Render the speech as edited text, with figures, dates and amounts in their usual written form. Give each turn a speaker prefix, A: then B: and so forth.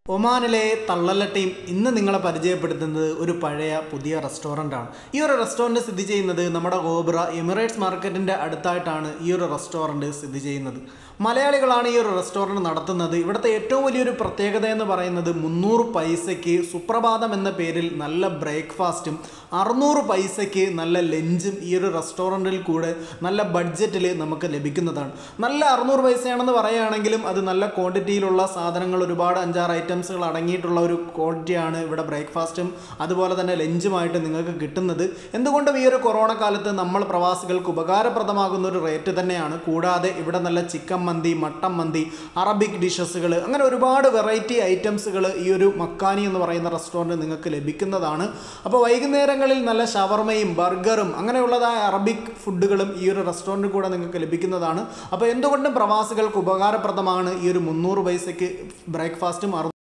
A: ഒമാനിലെ തള്ളല ടീം ഇന്ന് നിങ്ങളെ പരിചയപ്പെടുത്തുന്നത് ഒരു പഴയ പുതിയ റെസ്റ്റോറൻ്റാണ്. ഈ ഒരു റെസ്റ്റോറൻറ്റ് സ്ഥിതി ചെയ്യുന്നത് നമ്മുടെ ഗോബ്ര എമിറേറ്റ്സ് മാർക്കറ്റിൻ്റെ അടുത്തായിട്ടാണ് ഈ ഒരു റെസ്റ്റോറൻറ്റ് സ്ഥിതി ചെയ്യുന്നത്. മലയാളികളാണ് ഈ ഒരു റെസ്റ്റോറൻറ്റ് നടത്തുന്നത്. ഇവിടുത്തെ ഏറ്റവും വലിയൊരു പ്രത്യേകത എന്ന് പറയുന്നത് 300 പൈസയ്ക്ക് സുപ്രഭാതം എന്ന പേരിൽ നല്ല ബ്രേക്ക്ഫാസ്റ്റും 600 പൈസയ്ക്ക് നല്ല ലഞ്ചും ഈ ഒരു റെസ്റ്റോറൻറ്റിൽ കൂടെ നല്ല ബഡ്ജറ്റിൽ നമുക്ക് ലഭിക്കുന്നതാണ്. നല്ല 600 പൈസയാണെന്ന് പറയുകയാണെങ്കിലും അത് നല്ല ക്വാണ്ടിറ്റിയിലുള്ള സാധനങ്ങൾ ഒരുപാട് 5-6 ഐറ്റംസുകൾ അടങ്ങിയിട്ടുള്ള ഒരു ക്വാണ്ടിറ്റിയാണ് ഇവിടെ ബ്രേക്ക്ഫാസ്റ്റും അതുപോലെ തന്നെ ലഞ്ചുമായിട്ട് നിങ്ങൾക്ക് കിട്ടുന്നത്. എന്തുകൊണ്ടും ഈ ഒരു കൊറോണ കാലത്ത് നമ്മൾ പ്രവാസികൾക്ക് ഉപകാരപ്രദമാകുന്ന ഒരു റേറ്റ് തന്നെയാണ്. കൂടാതെ ഇവിടെ നല്ല chicken mandi, mutton mandi, Arabic ഡിഷസുകൾ, അങ്ങനെ ഒരുപാട് വെറൈറ്റി ഐറ്റംസുകൾ ഈ ഒരു മക്കാനി എന്ന് പറയുന്ന റെസ്റ്റോറൻറ്റ് നിങ്ങൾക്ക് ലഭിക്കുന്നതാണ്. അപ്പോൾ വൈകുന്നേരങ്ങളിൽ നല്ല ഷവർമയും ബർഗറും അങ്ങനെയുള്ളതായ അറബിക് ഫുഡുകളും ഈ ഒരു റെസ്റ്റോറൻറ്റിൽ കൂടെ നിങ്ങൾക്ക് ലഭിക്കുന്നതാണ്. അപ്പോൾ എന്തുകൊണ്ടും പ്രവാസികൾക്ക് ഉപകാരപ്രദമാണ് ഈ ഒരു 300 പൈസയ്ക്ക് ബ്രേക്ക്ഫാസ്റ്റും